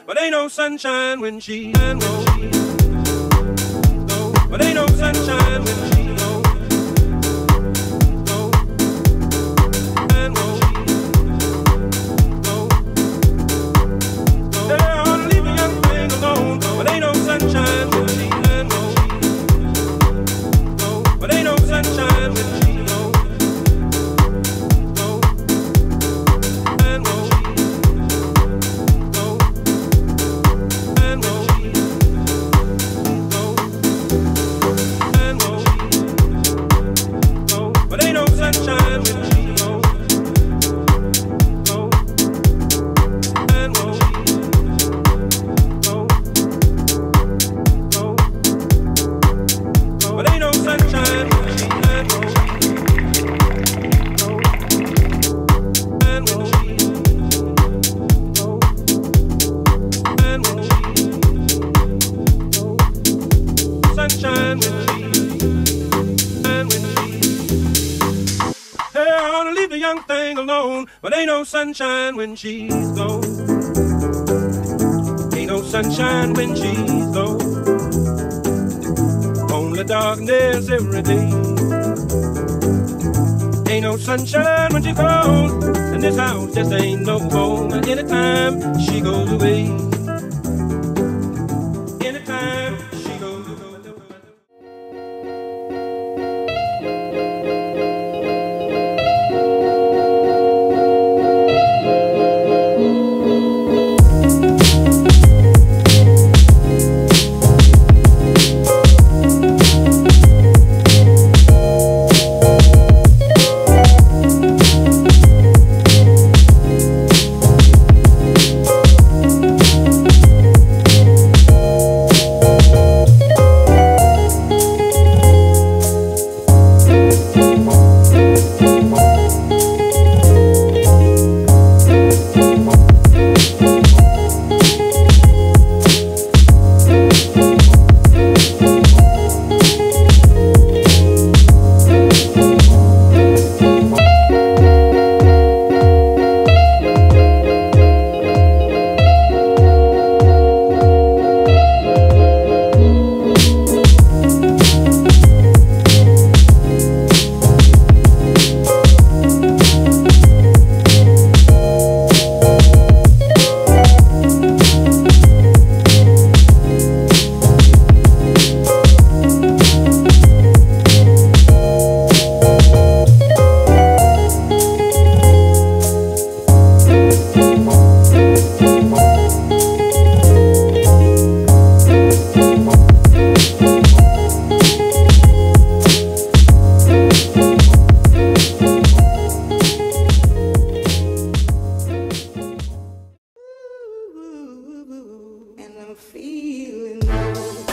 but ain't no sunshine when she's gone. No, but ain't no sunshine when she's gone. No, no, no. They ought to leave a young thing alone, but ain't no sunshine when she's gone. No, but ain't no sunshine when she's gone. But ain't no sunshine when she's gone. Ain't no sunshine when she's gone. Only darkness every day. Ain't no sunshine when she's gone. And this house just ain't no home. Anytime she goes away. Anytime she goes away. And I'm feeling low.